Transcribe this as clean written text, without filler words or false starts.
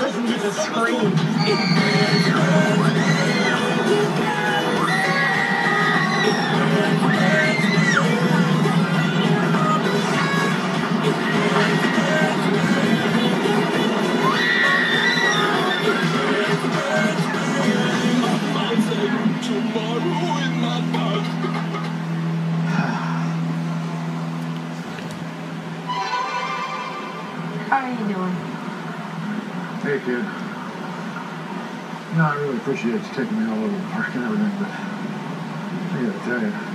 listen to the scream. How are you doing? Hey, kid. You know, I really appreciate you taking me all over the park and everything, but I gotta tell you,